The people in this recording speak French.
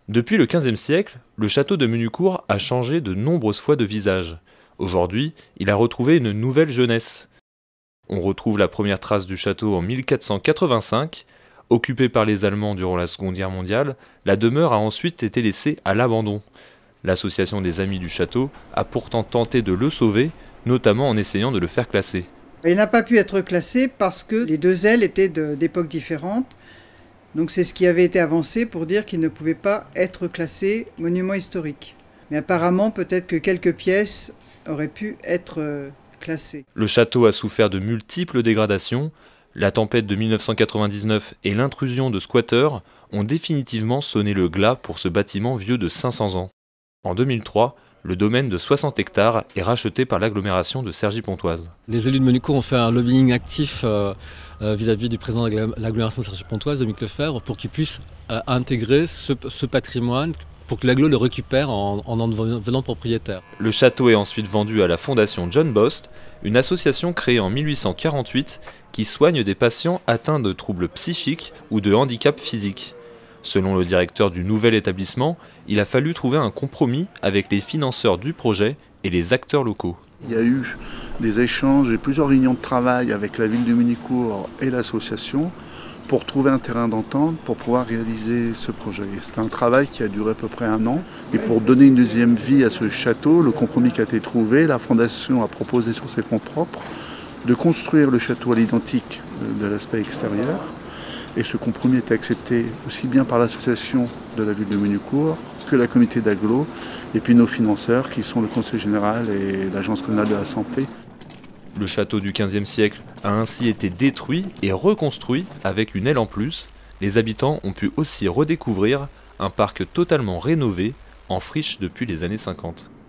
Depuis le XVe siècle, le château de Menucourt a changé de nombreuses fois de visage. Aujourd'hui, il a retrouvé une nouvelle jeunesse. On retrouve la première trace du château en 1485. Occupée par les Allemands durant la Seconde Guerre mondiale, la demeure a ensuite été laissée à l'abandon. L'association des Amis du Château a pourtant tenté de le sauver, notamment en essayant de le faire classer. Il n'a pas pu être classé parce que les deux ailes étaient d'époques différentes. Donc c'est ce qui avait été avancé pour dire qu'il ne pouvait pas être classé monument historique. Mais apparemment, peut-être que quelques pièces auraient pu être classées. Le château a souffert de multiples dégradations. La tempête de 1999 et l'intrusion de squatteurs ont définitivement sonné le glas pour ce bâtiment vieux de 500 ans. En 2003, le domaine de 60 hectares est racheté par l'agglomération de Cergy-Pontoise. Les élus de Menucourt ont fait un lobbying actif vis-à-vis du président de l'agglomération de Cergy-Pontoise, Dominique Lefebvre, pour qu'il puisse intégrer ce patrimoine, pour que l'agglo le récupère en devenant propriétaire. Le château est ensuite vendu à la fondation John Bost, une association créée en 1848 qui soigne des patients atteints de troubles psychiques ou de handicap physiques. Selon le directeur du nouvel établissement, il a fallu trouver un compromis avec les financeurs du projet et les acteurs locaux. Il y a eu des échanges et plusieurs réunions de travail avec la ville de Menucourt et l'association pour trouver un terrain d'entente pour pouvoir réaliser ce projet. C'est un travail qui a duré à peu près 1 an. Et pour donner une deuxième vie à ce château, le compromis qui a été trouvé, la fondation a proposé sur ses fonds propres de construire le château à l'identique de l'aspect extérieur. Et ce compromis est accepté aussi bien par l'association de la ville de Menucourt que la comité d'agglo et puis nos financeurs qui sont le Conseil général et l'Agence régionale de la santé. Le château du XVe siècle a ainsi été détruit et reconstruit avec une aile en plus. Les habitants ont pu aussi redécouvrir un parc totalement rénové en friche depuis les années 50.